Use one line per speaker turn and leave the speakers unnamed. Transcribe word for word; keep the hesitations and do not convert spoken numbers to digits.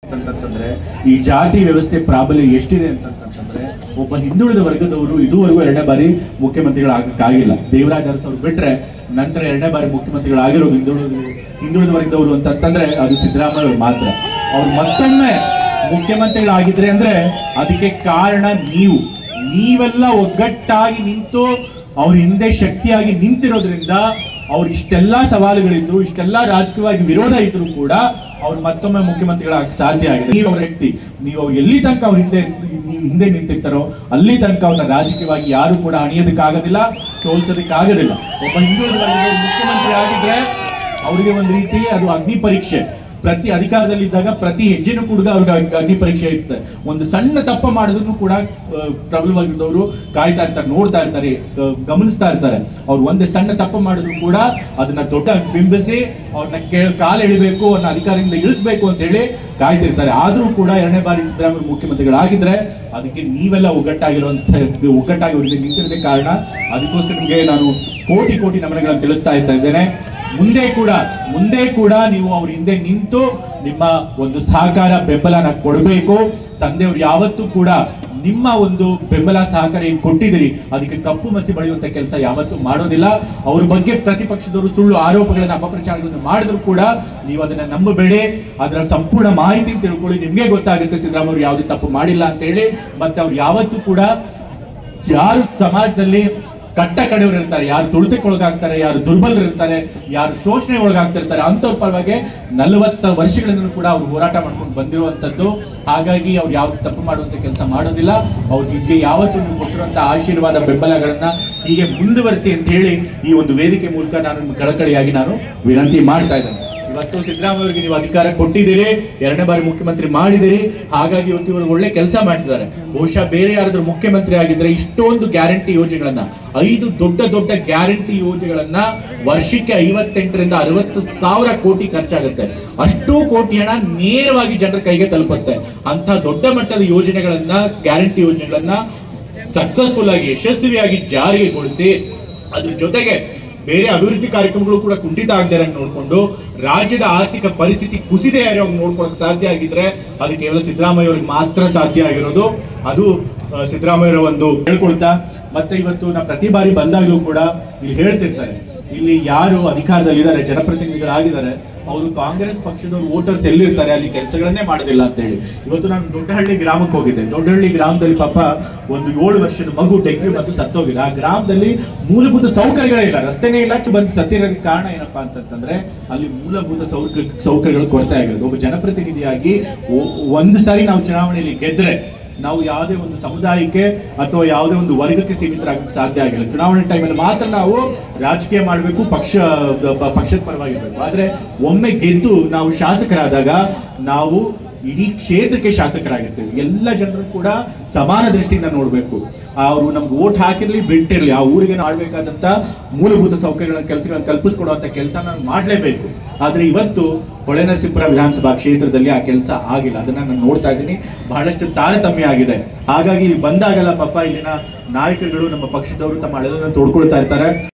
ಅಂತಂತಂದ್ರೆ ಈ ಜಾತಿ ವ್ಯವಸ್ಥೆ ಪ್ರಾಬಲ್ಯ ಎಷ್ಟಿದೆ ಅಂತಂತಂದ್ರೆ ಒಬ್ಬ ಹಿಂದುಳಿದ ವರ್ಗದವರು ಇದುವರೆಗೂ ಎರಡನೇ ಬಾರಿ ಮುಖ್ಯಮಂತ್ರಿಗಳಾಗಕ್ಕಾಗಿಲ್ಲ. ದೇವರಾಜ ಅರಸು ಅವರು ಬಿಟ್ರೆ ನಂತರ ಎರಡನೇ ಬಾರಿ ಮುಖ್ಯಮಂತ್ರಿಗಳಾಗಿರೋ ಹಿಂದುಳಿದ ಹಿಂದುಳಿದ ವರ್ಗದವರು ಅಂತಂತಂದ್ರೆ ಅದು ಸಿದ್ದರಾಮಯ್ಯ ಅವರು ಮಾತ್ರ. ಅವ್ರು ಮತ್ತೊಮ್ಮೆ ಮುಖ್ಯಮಂತ್ರಿಗಳಾಗಿದ್ರೆ ಅಂದ್ರೆ ಅದಕ್ಕೆ ಕಾರಣ ನೀವು ನೀವೆಲ್ಲ ಒಗ್ಗಟ್ಟಾಗಿ ನಿಂತು ಅವ್ರ ಹಿಂದೆ ಶಕ್ತಿಯಾಗಿ ನಿಂತಿರೋದ್ರಿಂದ ಅವ್ರು ಇಷ್ಟೆಲ್ಲಾ ಸವಾಲುಗಳಿದ್ರು, ಇಷ್ಟೆಲ್ಲಾ ರಾಜಕೀಯವಾಗಿ ವಿರೋಧ ಇದ್ರು ಕೂಡ ಅವ್ರು ಮತ್ತೊಮ್ಮೆ ಮುಖ್ಯಮಂತ್ರಿಗಳಾಗ ಸಾಧ್ಯ ಆಗಿದೆ. ನೀವು ಅವ್ರ ವ್ಯಕ್ತಿ, ನೀವು ಎಲ್ಲಿ ತನಕ ಅವ್ರ ಹಿಂದೆ ಹಿಂದೆ ನಿಂತಿರ್ತಾರೋ ಅಲ್ಲಿ ತನಕ ಅವ್ರನ್ನ ರಾಜಕೀಯವಾಗಿ ಯಾರು ಕೂಡ ಅಣಿಯೋದಕ್ಕಾಗೋದಿಲ್ಲ, ಸೋಲ್ಸೋದಕ್ಕಾಗೋದಿಲ್ಲ. ಒಬ್ಬ ಹಿಂದುಳಿದ ವರ್ಗದ ಮುಖ್ಯಮಂತ್ರಿ ಆಗಿದ್ರೆ ಅವರಿಗೆ ಒಂದು ರೀತಿ ಅದು ಅಗ್ನಿ ಪರೀಕ್ಷೆ. ಪ್ರತಿ ಅಧಿಕಾರದಲ್ಲಿದ್ದಾಗ ಪ್ರತಿ ಹೆಜ್ಜೆನೂ ಕೂಡ ಅವ್ರಿಗೆ ಅಗ್ನಿ ಪರೀಕ್ಷೆ ಇರ್ತದೆ. ಒಂದು ಸಣ್ಣ ತಪ್ಪ ಮಾಡೋದನ್ನು ಕೂಡ ಪ್ರಬಲವಾಗಿದ್ದವರು ಕಾಯ್ತಾ ಇರ್ತಾರೆ, ನೋಡ್ತಾ ಇರ್ತಾರೆ, ಗಮನಿಸ್ತಾ ಇರ್ತಾರೆ. ಅವ್ರು ಒಂದೇ ಸಣ್ಣ ತಪ್ಪ ಮಾಡಿದ್ರು ಕೂಡ ಅದನ್ನ ದೊಡ್ಡ ಬಿಂಬಿಸಿ ಅವ್ರನ್ನ ಕೇಳ ಕಾಲು ಎಳಿಬೇಕು, ಅವ್ರನ್ನ ಅಧಿಕಾರದಿಂದ ಇಳಿಸ್ಬೇಕು ಅಂತ ಹೇಳಿ ಕಾಯ್ತಿರ್ತಾರೆ. ಆದ್ರೂ ಕೂಡ ಎರಡನೇ ಬಾರಿ ಸಿದ್ದರಾಮಯ್ಯ ಮುಖ್ಯಮಂತ್ರಿಗಳಾಗಿದ್ರೆ ಅದಕ್ಕೆ ನೀವೆಲ್ಲ ಒಗ್ಗಟ್ಟಾಗಿರುವಂತ ಒಗ್ಗಟ್ಟಾಗಿ ಅವರಿಗೆ ನಿಂತಿರೋದೇ ಕಾರಣ. ಅದಕ್ಕೋಸ್ಕರ ನಿಮಗೆ ನಾನು ಕೋಟಿ ಕೋಟಿ ನಮನಗಳನ್ನು ತಿಳಿಸ್ತಾ ಇರ್ತಾ ಇದ್ದೇನೆ. ಮುಂದೆ ಕೂಡ ಮುಂದೆ ಕೂಡ ನೀವು ಅವ್ರ ಹಿಂದೆ ನಿಂತು ನಿಮ್ಮ ಒಂದು ಸಹಕಾರ ಬೆಂಬಲನ ಕೊಡಬೇಕು. ತಂದೆಯವರು ಯಾವತ್ತೂ ಕೂಡ ನಿಮ್ಮ ಒಂದು ಬೆಂಬಲ ಸಹಕಾರ ಏನು ಕೊಟ್ಟಿದ್ದೀರಿ ಅದಕ್ಕೆ ಕಪ್ಪು ಮಸಿ ಬಳಿಯುವಂತ ಕೆಲಸ ಯಾವತ್ತೂ ಮಾಡೋದಿಲ್ಲ. ಅವ್ರ ಬಗ್ಗೆ ಪ್ರತಿಪಕ್ಷದವರು ಸುಳ್ಳು ಆರೋಪಗಳನ್ನ ಅಪಪ್ರಚಾರಗಳನ್ನು ಮಾಡಿದ್ರು ಕೂಡ ನೀವು ಅದನ್ನ ನಂಬಬೇಡಿ. ಅದರ ಸಂಪೂರ್ಣ ಮಾಹಿತಿ ತಿಳ್ಕೊಳ್ಳಿ, ನಿಮ್ಗೆ ಗೊತ್ತಾಗುತ್ತೆ ಸಿದ್ದರಾಮಯ್ಯ ಯಾವುದೇ ತಪ್ಪು ಮಾಡಿಲ್ಲ ಅಂತ ಹೇಳಿ. ಮತ್ತೆ ಅವ್ರು ಯಾವತ್ತೂ ಕೂಡ ಯಾರು ಸಮಾಜದಲ್ಲಿ ಕಟ್ಟ ಕಡೆಯವರು ಇರ್ತಾರೆ, ಯಾರು ತುಳಿತಕ್ಕೆ ಒಳಗಾಗ್ತಾರೆ, ಯಾರು ದುರ್ಬಲರು ಇರ್ತಾರೆ, ಯಾರು ಶೋಷಣೆ ಒಳಗಾಗ್ತಿರ್ತಾರೆ ಅಂತವ್ರ ಪರವಾಗಿ ನಲವತ್ತು ವರ್ಷಗಳಿಂದ ಕೂಡ ಅವ್ರು ಹೋರಾಟ ಮಾಡ್ಕೊಂಡು ಬಂದಿರುವಂತದ್ದು. ಹಾಗಾಗಿ ಅವ್ರು ಯಾವ ತಪ್ಪು ಮಾಡುವಂತ ಕೆಲಸ ಮಾಡೋದಿಲ್ಲ. ಅವ್ರಿಗೆ ಯಾವತ್ತೂ ನೀವು ಕೊಟ್ಟಿರುವಂತ ಆಶೀರ್ವಾದ ಬೆಂಬಲಗಳನ್ನ ಹೀಗೆ ಮುಂದುವರಿಸಿ ಅಂತ ಹೇಳಿ ಈ ಒಂದು ವೇದಿಕೆ ಮೂಲಕ ನಾನು ಕಳಕಳಿಯಾಗಿ ನಾನು ವಿನಂತಿ ಮಾಡ್ತಾ ಇದ್ದೇನೆ. ಇವತ್ತು ಸಿದ್ದರಾಮಯ್ಯ ಅವರಿಗೆ ನೀವು ಅಧಿಕಾರ ಕೊಟ್ಟಿದ್ದೀರಿ, ಎರಡನೇ ಬಾರಿ ಮುಖ್ಯಮಂತ್ರಿ ಮಾಡಿದಿರಿ. ಹಾಗಾಗಿ ಇವತ್ತು ಇವರು ಒಳ್ಳೆ ಕೆಲಸ ಮಾಡ್ತಿದ್ದಾರೆ. ಬಹುಶಃ ಬೇರೆ ಯಾರಾದ್ರೂ ಮುಖ್ಯಮಂತ್ರಿ ಆಗಿದ್ರೆ ಇಷ್ಟೊಂದು ಗ್ಯಾರಂಟಿ ಯೋಜನೆಗಳನ್ನ, ಐದು ದೊಡ್ಡ ದೊಡ್ಡ ಗ್ಯಾರಂಟಿ ಯೋಜನೆಗಳನ್ನ ವರ್ಷಕ್ಕೆ ಐವತ್ತೆಂಟರಿಂದ ಅರವತ್ತು ಸಾವಿರ ಕೋಟಿ ಖರ್ಚಾಗುತ್ತೆ. ಅಷ್ಟು ಕೋಟಿ ಹಣ ನೇರವಾಗಿ ಜನರ ಕೈಗೆ ತಲುಪುತ್ತೆ. ಅಂತ ದೊಡ್ಡ ಮಟ್ಟದ ಯೋಜನೆಗಳನ್ನ, ಗ್ಯಾರಂಟಿ ಯೋಜನೆಗಳನ್ನ ಸಕ್ಸಸ್ಫುಲ್ ಆಗಿ ಯಶಸ್ವಿಯಾಗಿ ಜಾರಿಗೆಗೊಳಿಸಿ ಅದ್ರ ಜೊತೆಗೆ ಬೇರೆ ಅಭಿವೃದ್ಧಿ ಕಾರ್ಯಕ್ರಮಗಳು ಕೂಡ ಕುಂಠಿತ ಆಗದೆ ನೋಡ್ಕೊಂಡು ರಾಜ್ಯದ ಆರ್ಥಿಕ ಪರಿಸ್ಥಿತಿ ಕುಸಿದೇ ಇರೋ ನೋಡ್ಕೊಳಕ್ ಸಾಧ್ಯ ಆಗಿದ್ರೆ ಅದು ಕೇವಲ ಸಿದ್ದರಾಮಯ್ಯ ಅವ್ರಿಗೆ ಮಾತ್ರ ಸಾಧ್ಯ ಆಗಿರೋದು. ಅದು ಸಿದ್ದರಾಮಯ್ಯ ಒಂದು ಹೇಳ್ಕೊಳ್ತಾ ಮತ್ತೆ ಇವತ್ತು ನಾ ಪ್ರತಿ ಬಾರಿ ಬಂದಾಗಲೂ ಕೂಡ ಇಲ್ಲಿ ಹೇಳ್ತಿರ್ತಾರೆ, ಇಲ್ಲಿ ಯಾರು ಅಧಿಕಾರದಲ್ಲಿದ್ದಾರೆ, ಜನಪ್ರತಿನಿಧಿಗಳಾಗಿದ್ದಾರೆ, ಅವರು ಕಾಂಗ್ರೆಸ್ ಪಕ್ಷದವರು ವೋಟರ್ಸ್ ಎಲ್ಲಿರ್ತಾರೆ ಅಲ್ಲಿ ಕೆಲಸಗಳನ್ನೇ ಮಾಡೋದಿಲ್ಲ ಅಂತ ಹೇಳಿ. ಇವತ್ತು ನಾನು ದೊಡ್ಡಹಳ್ಳಿ ಗ್ರಾಮಕ್ಕೆ ಹೋಗಿದ್ದೆ. ದೊಡ್ಡಹಳ್ಳಿ ಗ್ರಾಮದಲ್ಲಿ ಪಾಪ ಒಂದು ಏಳು ವರ್ಷದ ಮಗು ಡೆಂಗ್ಯೂ ಬಂದು ಸತ್ತೋಗಿದೆ. ಆ ಗ್ರಾಮದಲ್ಲಿ ಮೂಲಭೂತ ಸೌಕರ್ಯಗಳೇ ಇಲ್ಲ, ರಸ್ತೆನೇ ಇಲ್ಲ. ಬಂದು ಸತ್ತಿರೋದಕ್ಕೆ ಕಾರಣ ಏನಪ್ಪಾ ಅಂತಂದ್ರೆ ಅಲ್ಲಿ ಮೂಲಭೂತ ಸೌಕರ್ಯ ಸೌಕರ್ಯಗಳು ಕೊರತೆ ಆಗಿರೋದು. ಒಬ್ಬ ಜನಪ್ರತಿನಿಧಿಯಾಗಿ ಒಂದು ಸಾರಿ ನಾವು ಚುನಾವಣೆಯಲ್ಲಿ ಗೆದ್ರೆ ನಾವು ಯಾವುದೇ ಒಂದು ಸಮುದಾಯಕ್ಕೆ ಅಥವಾ ಯಾವುದೇ ಒಂದು ವರ್ಗಕ್ಕೆ ಸೀಮಿತರಾಗಕ್ಕೆ ಸಾಧ್ಯ ಆಗಿಲ್ಲ. ಚುನಾವಣೆ ಟೈಮಲ್ಲಿ ಮಾತ್ರ ನಾವು ರಾಜಕೀಯ ಮಾಡಬೇಕು, ಪಕ್ಷ ಪಕ್ಷದ ಪರವಾಗಿರ್ಬೇಕು. ಆದ್ರೆ ಒಮ್ಮೆ ಗೆದ್ದು ನಾವು ಶಾಸಕರಾದಾಗ ನಾವು ಇಡೀ ಕ್ಷೇತ್ರಕ್ಕೆ ಶಾಸಕರಾಗಿರ್ತೇವೆ. ಎಲ್ಲ ಜನರು ಕೂಡ ಸಮಾನ ದೃಷ್ಟಿಯಿಂದ ನೋಡ್ಬೇಕು. ಅವರು ನಮ್ಗೆ ವೋಟ್ ಹಾಕಿರ್ಲಿ ಬಿಟ್ಟಿರ್ಲಿ, ಆ ಊರಿಗೆ ಆಡ್ಬೇಕಾದಂತ ಮೂಲಭೂತ ಸೌಕರ್ಯಗಳ ಕೆಲಸಗಳನ್ನು ಕಲ್ಪಿಸ್ಕೊಡುವಂತ ಕೆಲಸ ನಾನು ಮಾಡ್ಲೇಬೇಕು. ಆದ್ರೆ ಇವತ್ತು ಹೊಳೆನರಸೀಪುರ ವಿಧಾನಸಭಾ ಕ್ಷೇತ್ರದಲ್ಲಿ ಆ ಕೆಲಸ ಆಗಿಲ್ಲ. ಅದನ್ನ ನಾನು ನೋಡ್ತಾ ಇದ್ದೀನಿ, ಬಹಳಷ್ಟು ತಾರತಮ್ಯ ಆಗಿದೆ. ಹಾಗಾಗಿ ಇಲ್ಲಿ ಬಂದಾಗಲ್ಲ ಪಾಪ ಇಲ್ಲಿನ ನಾಯಕರುಗಳು, ನಮ್ಮ ಪಕ್ಷದವರು ತಮ್ಮ ಅಳಲನ್ನು ತೋಡ್ಕೊಳ್ತಾ ಇರ್ತಾರೆ.